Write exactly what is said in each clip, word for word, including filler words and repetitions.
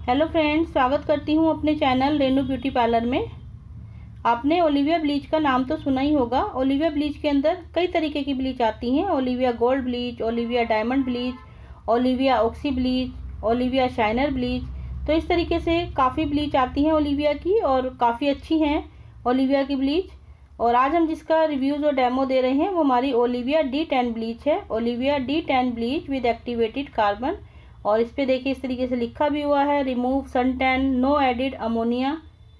Hello friends, स्वागत करती हूँ अपने चैनल रेनू ब्यूटी पार्लर में। आपने ओलिविया ब्लीच का नाम तो सुना ही होगा। ओलिविया ब्लीच के अंदर कई तरीके की ब्लीच आती हैं। Olivia gold bleach, Olivia diamond bleach, Olivia oxy bleach, Olivia shiner bleach. तो इस तरीके से काफ़ी ब्लीच आती हैं ओलिविया की और काफ़ी अच्छी हैं ओलिविया की ब्लीच। और आज हम जिसका रिव्यूज़ और डेमो दे रहे हैं वो हमारी ओलिविया डी टेन ब्लीच है। Olivia D tan bleach with activated carbon. और इस पे देखिए इस तरीके से लिखा भी हुआ है, remove sun tan, no added ammonia.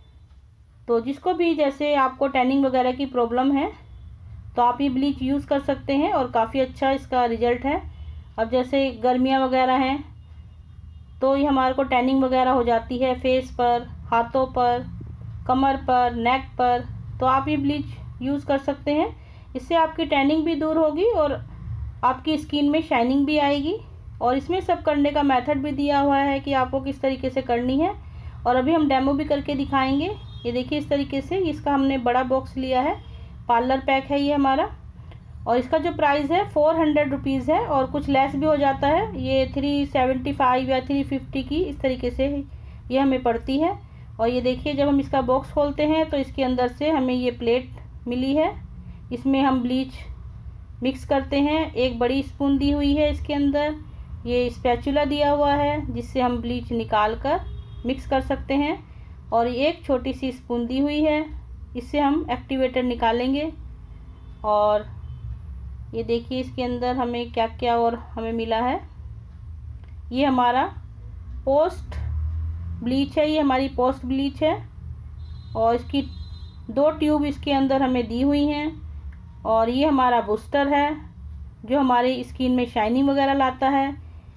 तो जिसको भी जैसे आपको टैनिंग वगैरह की प्रॉब्लम है तो आप ये ब्लीच यूज़ कर सकते हैं और काफ़ी अच्छा इसका रिजल्ट है। अब जैसे गर्मियाँ वगैरह हैं तो ये हमारे को टैनिंग वगैरह हो जाती है फेस पर, हाथों पर, कमर पर, नेक पर, तो आप ये ब्लीच यूज़ कर सकते हैं। इससे आपकी टैनिंग भी दूर होगी और आपकी स्किन में शाइनिंग भी आएगी। और इसमें सब करने का मेथड भी दिया हुआ है कि आपको किस तरीके से करनी है। और अभी हम डेमो भी करके दिखाएंगे। ये देखिए इस तरीके से इसका हमने बड़ा बॉक्स लिया है, पार्लर पैक है ये हमारा। और इसका जो प्राइस है फोर हंड्रेड रुपीज़ है और कुछ लेस भी हो जाता है। ये थ्री सेवेंटी फाइव या थ्री फिफ्टी की इस तरीके से ये हमें पड़ती है। और ये देखिए जब हम इसका बॉक्स खोलते हैं तो इसके अंदर से हमें ये प्लेट मिली है। इसमें हम ब्लीच मिक्स करते हैं। एक बड़ी स्पून दी हुई है इसके अंदर। ये स्पैचुला दिया हुआ है जिससे हम ब्लीच निकाल कर मिक्स कर सकते हैं। और एक छोटी सी स्पून दी हुई है, इससे हम एक्टिवेटर निकालेंगे। और ये देखिए इसके अंदर हमें क्या क्या और हमें मिला है। ये हमारा पोस्ट ब्लीच है, ये हमारी पोस्ट ब्लीच है। और इसकी दो ट्यूब इसके अंदर हमें दी हुई हैं। और ये हमारा बूस्टर है जो हमारी स्किन में शाइनिंग वगैरह लाता है।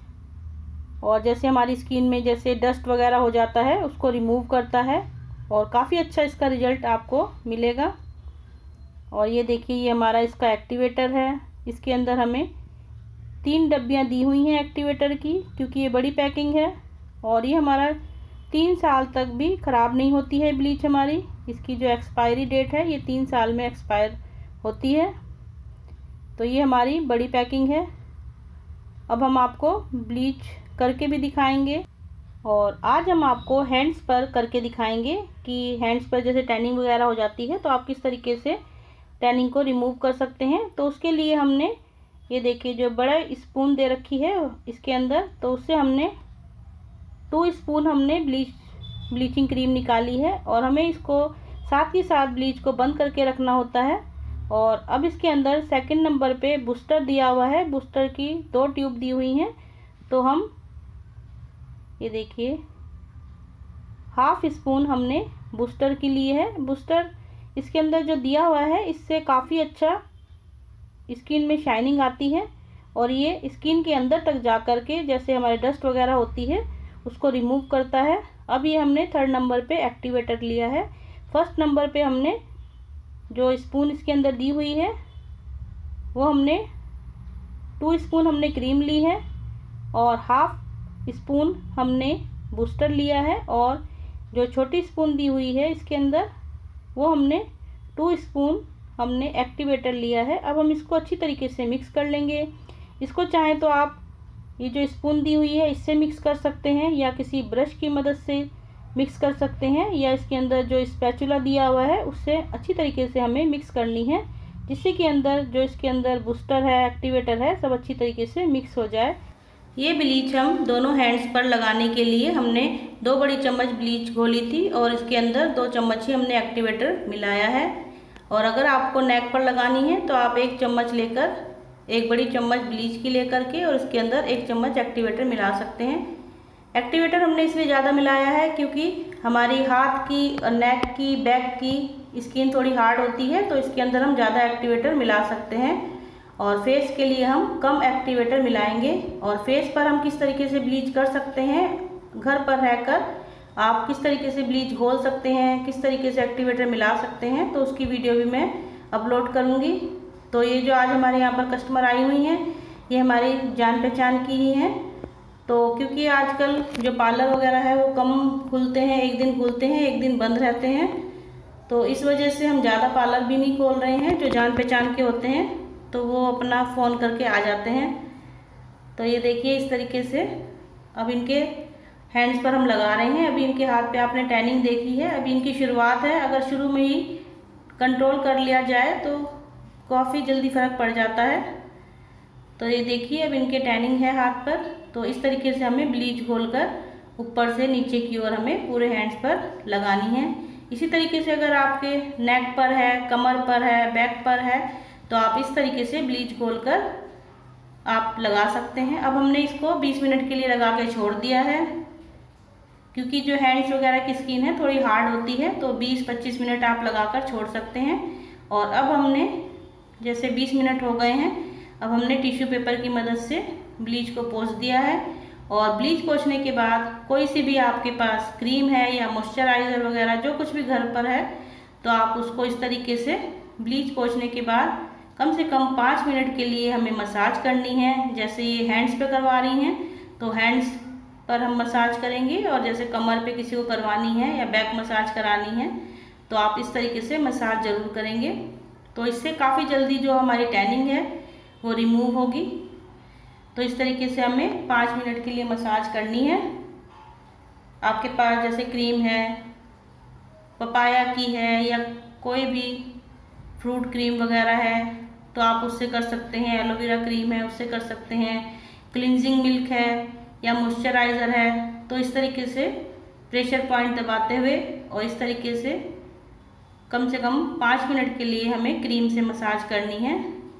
और जैसे हमारी स्किन में जैसे डस्ट वगैरह हो जाता है उसको रिमूव करता है और काफ़ी अच्छा इसका रिज़ल्ट आपको मिलेगा। और ये देखिए ये हमारा इसका एक्टिवेटर है। इसके अंदर हमें तीन डब्बियाँ दी हुई हैं एक्टिवेटर की, क्योंकि ये बड़ी पैकिंग है। और ये हमारा तीन साल तक भी ख़राब नहीं होती है ब्लीच हमारी। इसकी जो एक्सपायरी डेट है ये तीन साल में एक्सपायर होती है। तो ये हमारी बड़ी पैकिंग है। अब हम आपको ब्लीच करके भी दिखाएंगे। और आज हम आपको हैंड्स पर करके दिखाएंगे कि हैंड्स पर जैसे टैनिंग वगैरह हो जाती है तो आप किस तरीके से टैनिंग को रिमूव कर सकते हैं। तो उसके लिए हमने ये देखिए जो बड़ा स्पून दे रखी है इसके अंदर, तो उससे हमने टू स्पून हमने ब्लीच ब्लीचिंग क्रीम निकाली है। और हमें इसको साथ ही साथ ब्लीच को बंद करके रखना होता है। और अब इसके अंदर सेकंड नंबर पे बूस्टर दिया हुआ है। बूस्टर की दो ट्यूब दी हुई हैं। तो हम ये देखिए हाफ स्पून हमने बूस्टर की ली है। बूस्टर इसके अंदर जो दिया हुआ है इससे काफ़ी अच्छा स्किन में शाइनिंग आती है। और ये स्किन के अंदर तक जा कर के जैसे हमारे डस्ट वगैरह होती है उसको रिमूव करता है। अब ये हमने थर्ड नंबर पे एक्टिवेटर लिया है। फर्स्ट नंबर पे हमने जो स्पून इसके अंदर दी हुई है वो हमने टू स्पून हमने क्रीम ली है और हाफ स्पून हमने बूस्टर लिया है। और जो छोटी स्पून दी हुई है इसके अंदर वो हमने टू स्पून हमने एक्टिवेटर लिया है। अब हम इसको अच्छी तरीके से मिक्स कर लेंगे। इसको चाहें तो आप ये जो स्पून दी हुई है इससे मिक्स कर सकते हैं या किसी ब्रश की मदद से मिक्स कर सकते हैं, या इसके अंदर जो स्पैचुला दिया हुआ है उससे अच्छी तरीके से हमें मिक्स करनी है, जिससे कि अंदर जो इसके अंदर बूस्टर है, एक्टिवेटर है, सब अच्छी तरीके से मिक्स हो जाए। ये ब्लीच हम दोनों हैंड्स पर लगाने के लिए हमने दो बड़ी चम्मच ब्लीच घोली थी और इसके अंदर दो चम्मच ही हमने एक्टिवेटर मिलाया है। और अगर आपको नेक पर लगानी है तो आप एक चम्मच लेकर, एक बड़ी चम्मच ब्लीच की लेकर के और इसके अंदर एक चम्मच एक्टिवेटर मिला सकते हैं। एक्टिवेटर हमने इसलिए ज़्यादा मिलाया है क्योंकि हमारी हाथ की, नेक की, बैक की स्किन थोड़ी हार्ड होती है, तो इसके अंदर हम ज़्यादा एक्टिवेटर मिला सकते हैं। और फेस के लिए हम कम एक्टिवेटर मिलाएंगे। और फेस पर हम किस तरीके से ब्लीच कर सकते हैं, घर पर रहकर आप किस तरीके से ब्लीच घोल सकते हैं, किस तरीके से एक्टिवेटर मिला सकते हैं, तो उसकी वीडियो भी मैं अपलोड करूँगी। तो ये जो आज हमारे यहाँ पर कस्टमर आई हुई हैं ये हमारी जान पहचान की ही हैं। तो क्योंकि आजकल जो पार्लर वगैरह है वो कम खुलते हैं, एक दिन खुलते हैं एक दिन बंद रहते हैं, तो इस वजह से हम ज़्यादा पार्लर भी नहीं खोल रहे हैं। जो जान पहचान के होते हैं तो वो अपना फ़ोन करके आ जाते हैं। तो ये देखिए इस तरीके से अब इनके हैंड्स पर हम लगा रहे हैं। अभी इनके हाथ पे आपने टैनिंग देखी है, अभी इनकी शुरुआत है। अगर शुरू में ही कंट्रोल कर लिया जाए तो काफ़ी जल्दी फ़र्क पड़ जाता है। तो ये देखिए अब इनके टैनिंग है हाथ पर। तो इस तरीके से हमें ब्लीच घोलकर ऊपर से नीचे की ओर हमें पूरे हैंड्स पर लगानी है। इसी तरीके से अगर आपके नेक पर है, कमर पर है, बैक पर है, तो आप इस तरीके से ब्लीच घोलकर आप लगा सकते हैं। अब हमने इसको बीस मिनट के लिए लगा के छोड़ दिया है, क्योंकि जो हैंड्स वगैरह की स्किन है थोड़ी हार्ड होती है, तो बीस पच्चीस मिनट आप लगाकर छोड़ सकते हैं। और अब हमने जैसे बीस मिनट हो गए हैं, अब हमने टिश्यू पेपर की मदद से ब्लीच को पोंछ दिया है। और ब्लीच पोंछने के बाद कोई सी भी आपके पास क्रीम है या मॉइस्चराइज़र वगैरह जो कुछ भी घर पर है, तो आप उसको इस तरीके से ब्लीच पोंछने के बाद कम से कम पाँच मिनट के लिए हमें मसाज करनी है। जैसे ये हैंड्स पे करवा रही हैं तो हैंड्स पर हम मसाज करेंगे, और जैसे कमर पे किसी को करवानी है या बैक मसाज करानी है तो आप इस तरीके से मसाज ज़रूर करेंगे। तो इससे काफ़ी जल्दी जो हमारी टैनिंग है वो रिमूव होगी। तो इस तरीके से हमें पाँच मिनट के लिए मसाज करनी है। आपके पास जैसे क्रीम है, पपाया की है या कोई भी फ्रूट क्रीम वगैरह है तो आप उससे कर सकते हैं, एलोवेरा क्रीम है उससे कर सकते हैं, क्लिनजिंग मिल्क है या मॉइस्चराइज़र है। तो इस तरीके से प्रेशर पॉइंट दबाते हुए और इस तरीके से कम से कम पाँच मिनट के लिए हमें क्रीम से मसाज करनी है।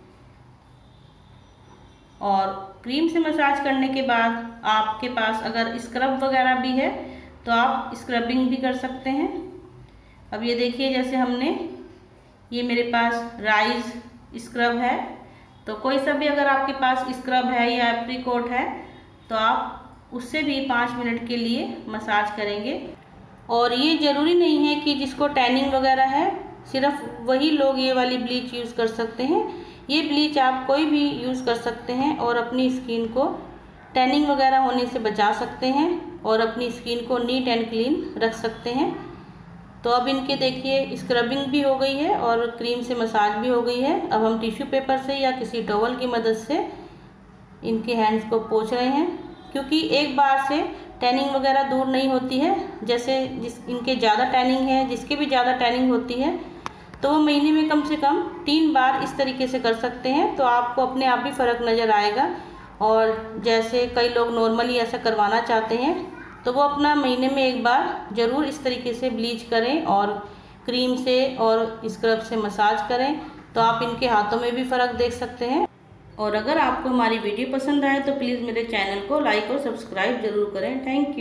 और क्रीम से मसाज करने के बाद आपके पास अगर स्क्रब वगैरह भी है तो आप स्क्रबिंग भी कर सकते हैं। अब ये देखिए जैसे हमने, ये मेरे पास राइस स्क्रब है, तो कोई सा भी अगर आपके पास स्क्रब है या एप्रीकोट है तो आप उससे भी पाँच मिनट के लिए मसाज करेंगे। और ये ज़रूरी नहीं है कि जिसको टैनिंग वगैरह है सिर्फ वही लोग ये वाली ब्लीच यूज़ कर सकते हैं। ये ब्लीच आप कोई भी यूज़ कर सकते हैं और अपनी स्किन को टैनिंग वगैरह होने से बचा सकते हैं और अपनी स्किन को नीट एंड क्लीन रख सकते हैं। तो अब इनके देखिए स्क्रबिंग भी हो गई है और क्रीम से मसाज भी हो गई है। अब हम टिश्यू पेपर से या किसी टॉवल की मदद से इनके हैंड्स को पोंछ रहे हैं, क्योंकि एक बार से टैनिंग वगैरह दूर नहीं होती है। जैसे जिस इनके ज़्यादा टैनिंग है, जिसके भी ज़्यादा टैनिंग होती है, तो वो महीने में कम से कम तीन बार इस तरीके से कर सकते हैं, तो आपको अपने आप ही फ़र्क नज़र आएगा। और जैसे कई लोग नॉर्मली ऐसा करवाना चाहते हैं तो वो अपना महीने में एक बार ज़रूर इस तरीके से ब्लीच करें और क्रीम से और स्क्रब से मसाज करें, तो आप इनके हाथों में भी फ़र्क देख सकते हैं। और अगर आपको हमारी वीडियो पसंद आए तो प्लीज़ मेरे चैनल को लाइक और सब्सक्राइब ज़रूर करें। Thank you.